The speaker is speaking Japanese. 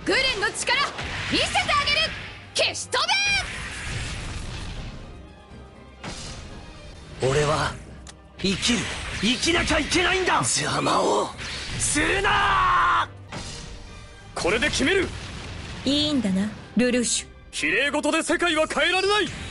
グレンの力見せてあげる。消し飛べ。 俺は生きる、生きなきゃいけないんだ。邪魔をするな。 これで決める。 いいんだなルルーシュ。 綺麗事で世界は変えられない。